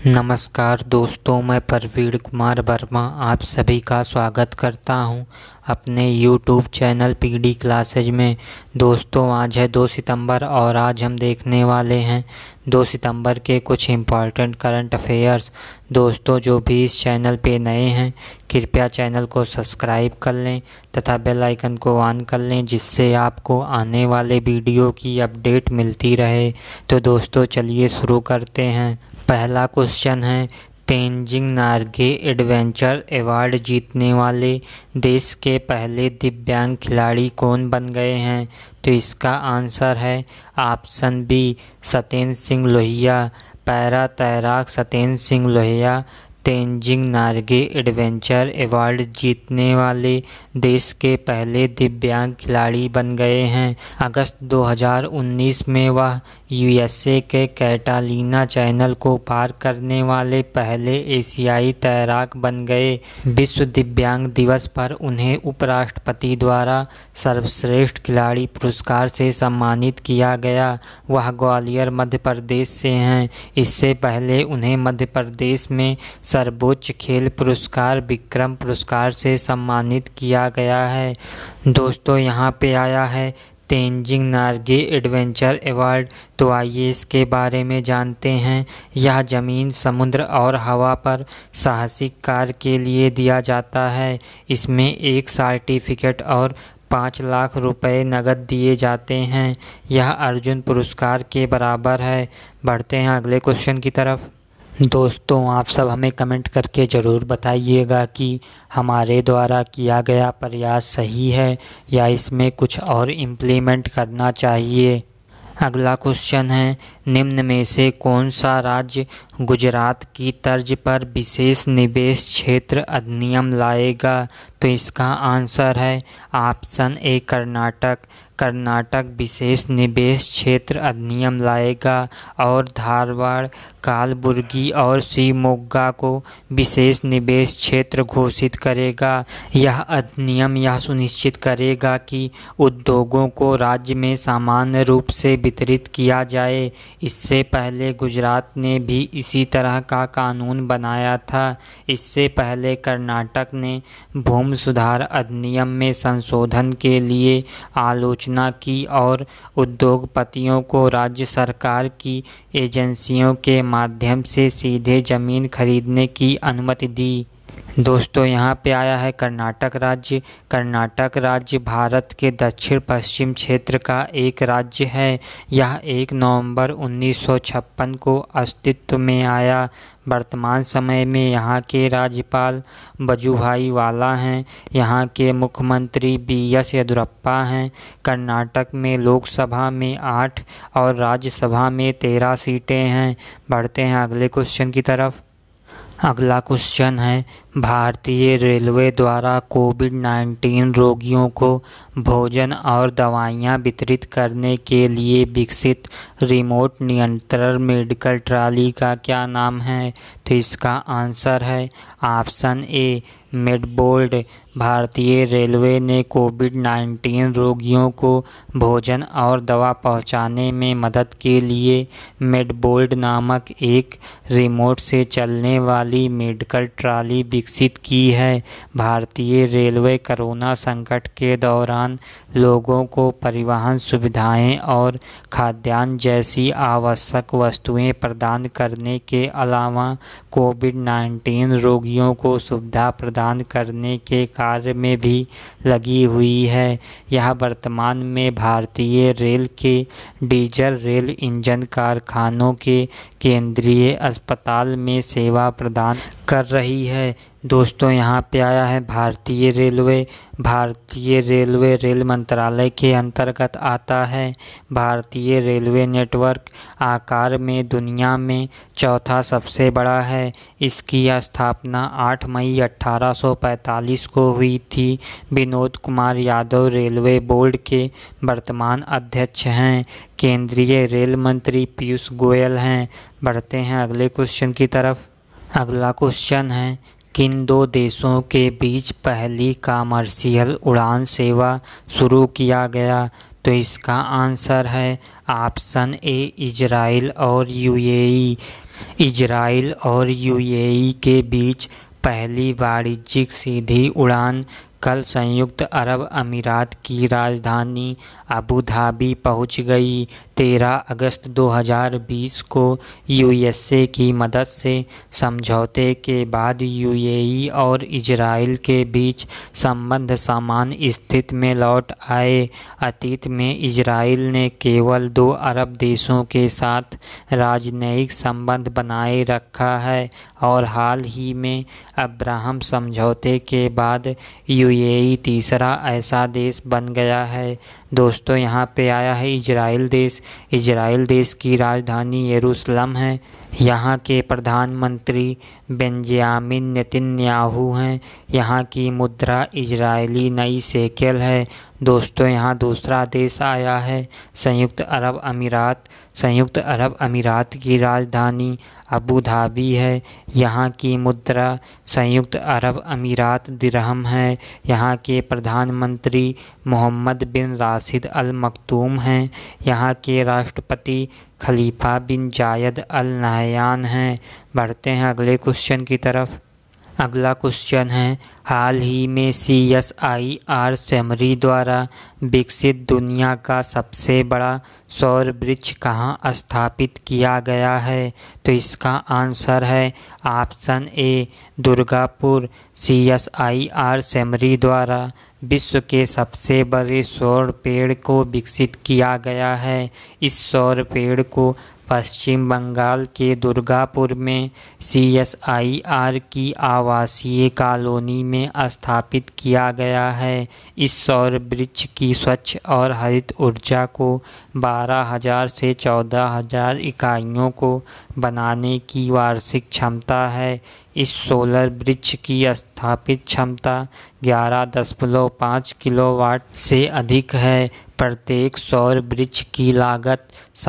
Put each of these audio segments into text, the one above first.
नमस्कार दोस्तों, मैं प्रवीण कुमार वर्मा आप सभी का स्वागत करता हूं अपने YouTube चैनल पीडी क्लासेज में। दोस्तों, आज है 2 सितंबर और आज हम देखने वाले हैं 2 सितंबर के कुछ इम्पॉर्टेंट करंट अफेयर्स। दोस्तों, जो भी इस चैनल पे नए हैं कृपया चैनल को सब्सक्राइब कर लें तथा बेल आइकन को ऑन कर लें, जिससे आपको आने वाले वीडियो की अपडेट मिलती रहे। तो दोस्तों, चलिए शुरू करते हैं। पहला क्वेश्चन है, तेनजिंग नार्गे एडवेंचर अवार्ड जीतने वाले देश के पहले दिव्यांग खिलाड़ी कौन बन गए हैं? तो इसका आंसर है option B, Satyendra Singh Lohia. Para तैराक सत्येंद्र सिंह लोहिया तेनजिंग नार्गे एडवेंचर अवार्ड जीतने वाले देश के पहले दिव्यांग खिलाड़ी बन गए हैं। अगस्त 2019 में वह यूएसए के कैटालिना चैनल को पार करने वाले पहले एशियाई तैराक बन गए। विश्व दिव्यांग दिवस पर उन्हें उपराष्ट्रपति द्वारा सर्वश्रेष्ठ खिलाड़ी पुरस्कार से सम्मानित किया गया। वह ग्वालियर मध्य प्रदेश से हैं। इससे पहले उन्हें मध्य प्रदेश में सर्वोच्च खेल पुरस्कार विक्रम पुरस्कार से सम्मानित किया गया है। दोस्तों, यहाँ पे आया है तेनजिंग नार्गे एडवेंचर अवार्ड। तो आइए इसके बारे में जानते हैं। यह ज़मीन, समुद्र और हवा पर साहसिक कार्य के लिए दिया जाता है। इसमें एक सर्टिफिकेट और 5 लाख रुपए नकद दिए जाते हैं। यह अर्जुन पुरस्कार के बराबर है। बढ़ते हैं अगले क्वेश्चन की तरफ। दोस्तों, आप सब हमें कमेंट करके ज़रूर बताइएगा कि हमारे द्वारा किया गया प्रयास सही है या इसमें कुछ और इम्प्लीमेंट करना चाहिए। अगला क्वेश्चन है, निम्न में से कौन सा राज्य गुजरात की तर्ज पर विशेष निवेश क्षेत्र अधिनियम लाएगा? तो इसका आंसर है ऑप्शन ए, कर्नाटक। कर्नाटक विशेष निवेश क्षेत्र अधिनियम लाएगा और धारवाड़, कालबुर्गी और शिवमोगा को विशेष निवेश क्षेत्र घोषित करेगा। यह अधिनियम यह सुनिश्चित करेगा कि उद्योगों को राज्य में सामान्य रूप से वितरित किया जाए। इससे पहले गुजरात ने भी इसी तरह का कानून बनाया था। इससे पहले कर्नाटक ने भूमि सुधार अधिनियम में संशोधन के लिए आलोचना की और उद्योगपतियों को राज्य सरकार की एजेंसियों के माध्यम से सीधे जमीन खरीदने की अनुमति दी। दोस्तों, यहाँ पे आया है कर्नाटक राज्य। कर्नाटक राज्य भारत के दक्षिण पश्चिम क्षेत्र का एक राज्य है। यह 1 नवंबर 1956 को अस्तित्व में आया। वर्तमान समय में यहाँ के राज्यपाल वजुभाई वाला हैं। यहाँ के मुख्यमंत्री BS येदियुरप्पा हैं। कर्नाटक में लोकसभा में 8 और राज्यसभा में 13 सीटें हैं। बढ़ते हैं अगले क्वेश्चन की तरफ। अगला क्वेश्चन है, भारतीय रेलवे द्वारा कोविड-19 रोगियों को भोजन और दवाइयाँ वितरित करने के लिए विकसित रिमोट नियंत्रण मेडिकल ट्रॉली का क्या नाम है? तो इसका आंसर है ऑप्शन ए, मेडबोल्ड। भारतीय रेलवे ने कोविड-19 रोगियों को भोजन और दवा पहुंचाने में मदद के लिए मेडबोल्ड नामक एक रिमोट से चलने वाली मेडिकल ट्रॉली विकसित की है। भारतीय रेलवे कोरोना संकट के दौरान लोगों को परिवहन सुविधाएं और खाद्यान्न जैसी आवश्यक वस्तुएं प्रदान करने के अलावा कोविड-19 रोगियों को सुविधा प्रदान करने के कार्य में भी लगी हुई है। यह वर्तमान में भारतीय रेल के डीजल रेल इंजन कारखानों के केंद्रीय अस्पताल में सेवा प्रदान कर रही है। दोस्तों, यहाँ पे आया है भारतीय रेलवे। भारतीय रेलवे रेल मंत्रालय के अंतर्गत आता है। भारतीय रेलवे नेटवर्क आकार में दुनिया में चौथा सबसे बड़ा है। इसकी स्थापना 8 मई 1845 को हुई थी। विनोद कुमार यादव रेलवे बोर्ड के वर्तमान अध्यक्ष हैं। केंद्रीय रेल मंत्री पीयूष गोयल हैं। बढ़ते हैं अगले क्वेश्चन की तरफ। अगला क्वेश्चन है, किन 2 देशों के बीच पहली कमर्शियल उड़ान सेवा शुरू किया गया? तो इसका आंसर है ऑप्शन ए, इजराइल और यूएई। इजराइल और यूएई के बीच पहली वाणिज्यिक सीधी उड़ान कल संयुक्त अरब अमीरात की राजधानी अबू धाबी पहुंच गई। 13 अगस्त 2020 को यूएसए की मदद से समझौते के बाद यूएई और इजराइल के बीच संबंध सामान्य स्थिति में लौट आए। अतीत में इजराइल ने केवल 2 अरब देशों के साथ राजनयिक संबंध बनाए रखा है और हाल ही में अब्राहम समझौते के बाद यूएई तीसरा ऐसा देश बन गया है। दोस्तों, यहाँ पे आया है इजराइल देश। इजराइल देश की राजधानी यरूशलेम है। यहाँ के प्रधानमंत्री बेंजामिन नेतन्याहू हैं। यहाँ की मुद्रा इजरायली नई शेकेल है। दोस्तों, यहाँ दूसरा देश आया है संयुक्त अरब अमीरात। संयुक्त अरब अमीरात की राजधानी अबू धाबी है। यहाँ की मुद्रा संयुक्त अरब अमीरात दिरहम है। यहाँ के प्रधानमंत्री मोहम्मद बिन राशिद अल मक्तूम हैं। यहाँ के राष्ट्रपति खलीफा बिन जायद अल नहयान हैं। बढ़ते हैं अगले क्वेश्चन की तरफ। अगला क्वेश्चन है, हाल ही में CSIR सेमरी द्वारा विकसित दुनिया का सबसे बड़ा सौर वृक्ष कहाँ स्थापित किया गया है? तो इसका आंसर है ऑप्शन ए दुर्गापुर। CSIR सेमरी द्वारा विश्व के सबसे बड़े सौर पेड़ को विकसित किया गया है। इस सौर पेड़ को पश्चिम बंगाल के दुर्गापुर में CSIR की आवासीय कॉलोनी में स्थापित किया गया है। इस सौर वृक्ष की स्वच्छ और हरित ऊर्जा को 12,000 से 14,000 इकाइयों को बनाने की वार्षिक क्षमता है। इस सोलर वृक्ष की स्थापित क्षमता 11.5 किलोवाट से अधिक है। प्रत्येक सौर वृक्ष की लागत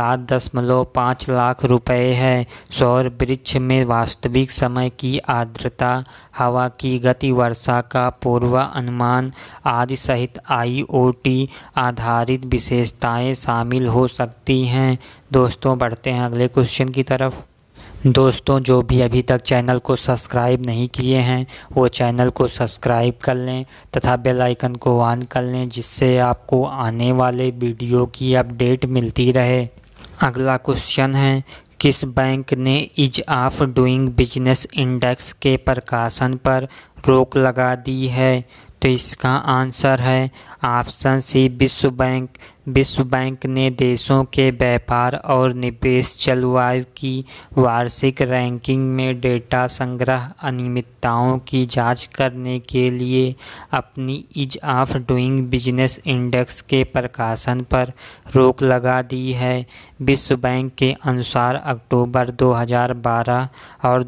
7.5 लाख रुपए है। सौर वृक्ष में वास्तविक समय की आर्द्रता, हवा की गति, वर्षा का पूर्वानुमान आदि सहित IoT आधारित विशेषताएं शामिल हो सकती हैं। दोस्तों, बढ़ते हैं अगले क्वेश्चन की तरफ। दोस्तों, जो भी अभी तक चैनल को सब्सक्राइब नहीं किए हैं वो चैनल को सब्सक्राइब कर लें तथा बेल आइकन को ऑन कर लें, जिससे आपको आने वाले वीडियो की अपडेट मिलती रहे। अगला क्वेश्चन है, किस बैंक ने ease of doing business index के प्रकाशन पर रोक लगा दी है? तो इसका आंसर है ऑप्शन सी विश्व बैंक। विश्व बैंक ने देशों के व्यापार और निवेश जलवायु की वार्षिक रैंकिंग में डेटा संग्रह अनियमितताओं की जांच करने के लिए अपनी ease of doing business index के प्रकाशन पर रोक लगा दी है। विश्व बैंक के अनुसार अक्टूबर 2012 और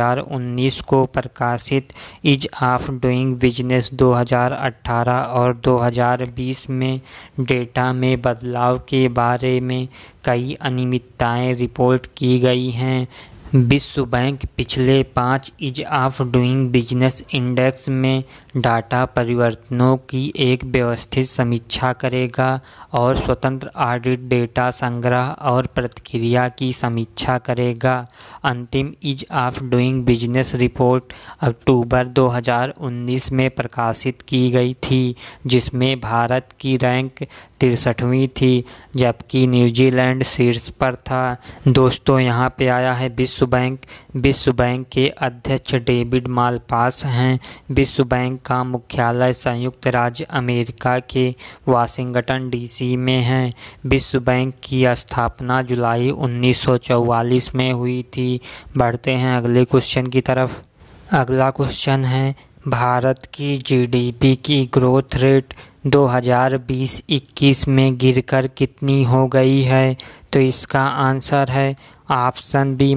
2019 को प्रकाशित ईज ऑफ डूइंग बिजनेस 2018 और 2020 में डेटा में बदलाव के बारे में कई अनियमितताएं रिपोर्ट की गई हैं। विश्व बैंक पिछले 5 ease of doing business index में डाटा परिवर्तनों की एक व्यवस्थित समीक्षा करेगा और स्वतंत्र ऑडिट डेटा संग्रह और प्रतिक्रिया की समीक्षा करेगा। अंतिम ease of doing business report October 2019 में प्रकाशित की गई थी, जिसमें भारत की रैंक 63वीं थी, जबकि न्यूजीलैंड शीर्ष पर था। दोस्तों, यहाँ पे आया है विश्व बैंक। विश्व बैंक के अध्यक्ष डेविड मालपास हैं। विश्व बैंक का मुख्यालय संयुक्त राज्य अमेरिका के वाशिंगटन DC में है। विश्व बैंक की स्थापना जुलाई 1944 में हुई थी। बढ़ते हैं अगले क्वेश्चन की तरफ। अगला क्वेश्चन है, भारत की GDP की ग्रोथ रेट 2020-21 में गिरकर कितनी हो गई है? तो इसका आंसर है ऑप्शन बी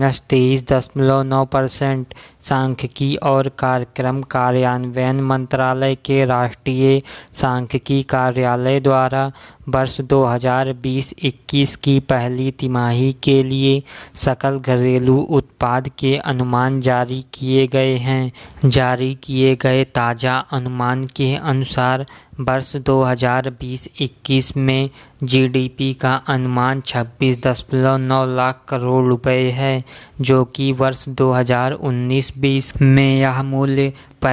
-23.9%। सांख्यिकी और कार्यक्रम कार्यान्वयन मंत्रालय के राष्ट्रीय सांख्यिकी कार्यालय द्वारा वर्ष 2020-21 की पहली तिमाही के लिए सकल घरेलू उत्पाद के अनुमान जारी किए गए हैं। जारी किए गए ताज़ा अनुमान के अनुसार वर्ष 2020-21 में जीडीपी का अनुमान 26.9 लाख करोड़ रुपए है, जो कि वर्ष 2019-20 में यह मूल्य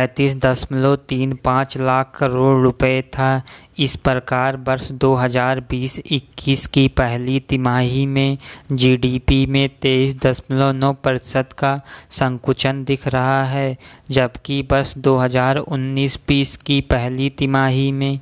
35.35 लाख करोड़ रुपए था। इस प्रकार वर्ष 2020-21 की पहली तिमाही में जीडीपी में 23.9% का संकुचन दिख रहा है, जबकि वर्ष 2019-20 की पहली तिमाही में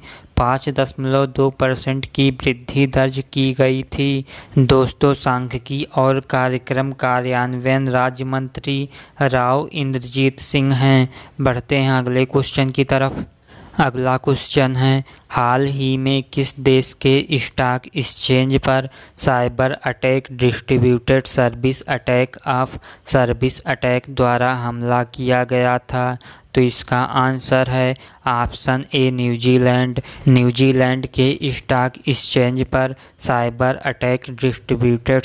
5.2% की वृद्धि दर्ज की गई थी। दोस्तों, सांख्यिकी और कार्यक्रम कार्यान्वयन राज्य मंत्री राव इंद्रजीत सिंह हैं। बढ़ते हैं अगले क्वेश्चन की तरफ। अगला क्वेश्चन है, हाल ही में किस देश के स्टॉक एक्सचेंज पर cyber attack distributed service attack द्वारा हमला किया गया था? तो इसका आंसर है ऑप्शन ए न्यूजीलैंड। न्यूजीलैंड के स्टॉक एक्सचेंज पर cyber attack distributed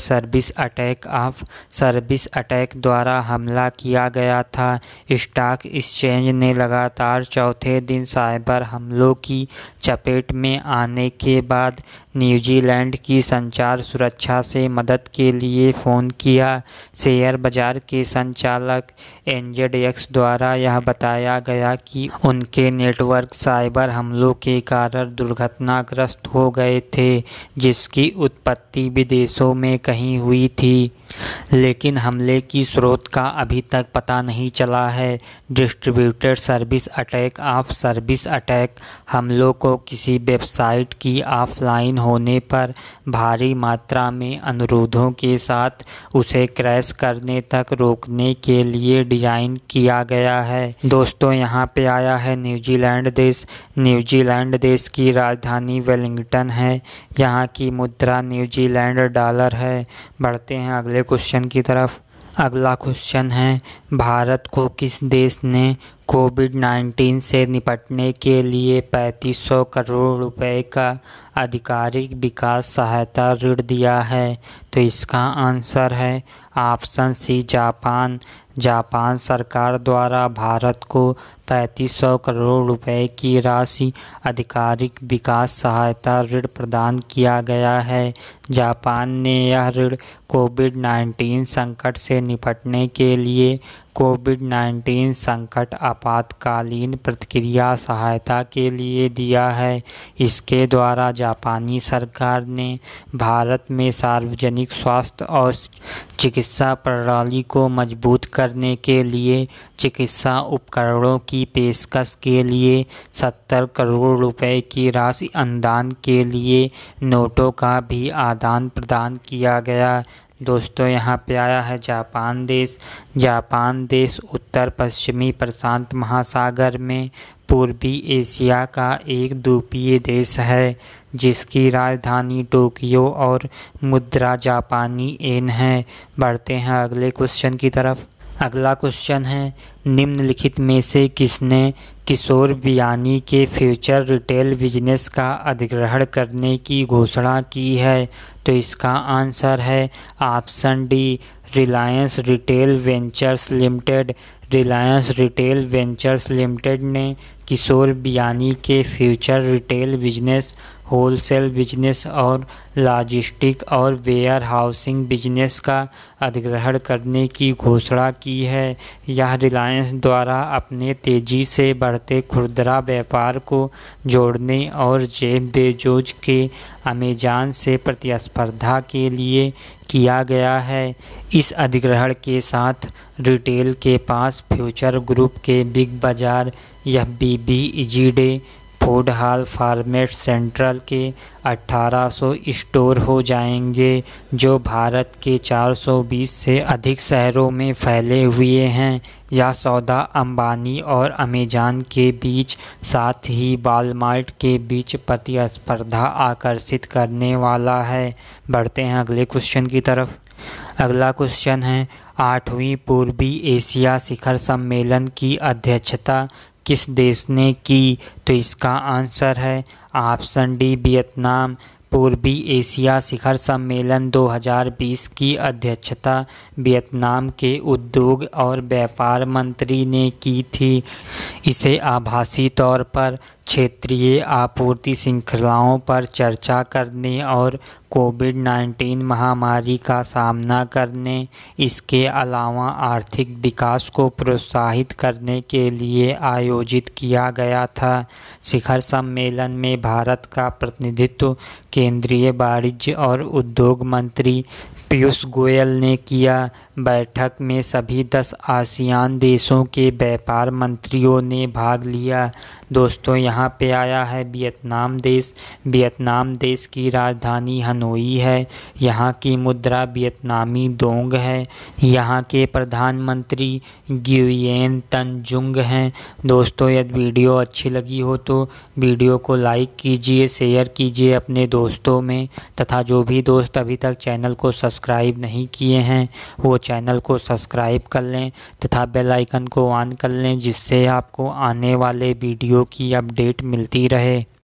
service attack द्वारा हमला किया गया था। स्टॉक एक्सचेंज ने लगातार चौथे दिन साइबर हमलों की चपेट में आने के बाद न्यूजीलैंड की संचार सुरक्षा से मदद के लिए फ़ोन किया। शेयर बाजार के संचालक NZX द्वारा यह बताया गया कि उनके नेटवर्क साइबर हमलों के कारण दुर्घटनाग्रस्त हो गए थे, जिसकी उत्पत्ति विदेशों में कहीं हुई थी, लेकिन हमले की स्रोत का अभी तक पता नहीं चला है। डिस्ट्रीब्यूटेड सर्विस अटैक हमलों को किसी वेबसाइट की ऑफलाइन होने पर भारी मात्रा में अनुरोधों के साथ उसे क्रैश करने तक रोकने के लिए डिज़ाइन किया गया है। दोस्तों, यहाँ पे आया है न्यूजीलैंड देश। न्यूजीलैंड देश की राजधानी वेलिंगटन है। यहाँ की मुद्रा न्यूजीलैंड डॉलर है। बढ़ते हैं अगले क्वेश्चन की तरफ। अगला क्वेश्चन है, भारत को किस देश ने कोविड-19 से निपटने के लिए 3500 करोड़ रुपए का आधिकारिक विकास सहायता ऋण दिया है? तो इसका आंसर है ऑप्शन सी जापान। जापान सरकार द्वारा भारत को 3500 करोड़ रुपए की राशि आधिकारिक विकास सहायता ऋण प्रदान किया गया है। जापान ने यह ऋण कोविड-19 संकट से निपटने के लिए कोविड-19 संकट आपातकालीन प्रतिक्रिया सहायता के लिए दिया है। इसके द्वारा जापानी सरकार ने भारत में सार्वजनिक स्वास्थ्य और चिकित्सा प्रणाली को मजबूत करने के लिए चिकित्सा उपकरणों की पेशकश के लिए 70 करोड़ रुपए की राशि अनुदान के लिए नोटों का भी आदान प्रदान किया गया। दोस्तों, यहाँ पे आया है जापान देश। जापान देश उत्तर पश्चिमी प्रशांत महासागर में पूर्वी एशिया का एक द्वीपीय देश है, जिसकी राजधानी टोक्यो और मुद्रा जापानी येन है। बढ़ते हैं अगले क्वेश्चन की तरफ। अगला क्वेश्चन है, निम्नलिखित में से किसने किशोर बियानी के फ्यूचर रिटेल बिजनेस का अधिग्रहण करने की घोषणा की है? तो इसका आंसर है option D Reliance retail ventures limited. Reliance retail ventures limited ने किशोर बियानी के Future retail business, wholesale business और लॉजिस्टिक और वेयर हाउसिंग बिजनेस का अधिग्रहण करने की घोषणा की है। यह रिलायंस द्वारा अपने तेज़ी से बढ़ते खुदरा व्यापार को जोड़ने और जेफ बेजोस के अमेज़न से प्रतिस्पर्धा के लिए किया गया है। इस अधिग्रहण के साथ रिटेल के पास फ्यूचर ग्रुप के Big Bazaar, FBB, Easyday, food hall, format Central के 1800 स्टोर हो जाएंगे, जो भारत के 420 से अधिक शहरों में फैले हुए हैं। यह सौदा अंबानी और अमेज़न के बीच, साथ ही वॉलमार्ट के बीच प्रतिस्पर्धा आकर्षित करने वाला है। बढ़ते हैं अगले क्वेश्चन की तरफ। अगला क्वेश्चन है, 8वीं पूर्वी एशिया शिखर सम्मेलन की अध्यक्षता किस देश ने की? तो इसका आंसर है ऑप्शन डी वियतनाम। पूर्वी एशिया शिखर सम्मेलन 2020 की अध्यक्षता वियतनाम के उद्योग और व्यापार मंत्री ने की थी। इसे आभासी तौर पर क्षेत्रीय आपूर्ति श्रृंखलाओं पर चर्चा करने और कोविड-19 महामारी का सामना करने, इसके अलावा आर्थिक विकास को प्रोत्साहित करने के लिए आयोजित किया गया था। शिखर सम्मेलन में भारत का प्रतिनिधित्व केंद्रीय वाणिज्य और उद्योग मंत्री पीयूष गोयल ने किया। बैठक में सभी 10 आसियान देशों के व्यापार मंत्रियों ने भाग लिया। दोस्तों, यहाँ पे आया है वियतनाम देश। वियतनाम देश की राजधानी हनोई है। यहाँ की मुद्रा वियतनामी दोंग है। यहाँ के प्रधानमंत्री गुयेन तन जुंग हैं। दोस्तों, यदि वीडियो अच्छी लगी हो तो वीडियो को लाइक कीजिए, शेयर कीजिए अपने दोस्तों में, तथा जो भी दोस्त अभी तक चैनल को सब्सक्राइब नहीं किए हैं वो चैनल को सब्सक्राइब कर लें तथा बेल आइकन को ऑन कर लें, जिससे आपको आने वाले वीडियो की अपडेट मिलती रहे।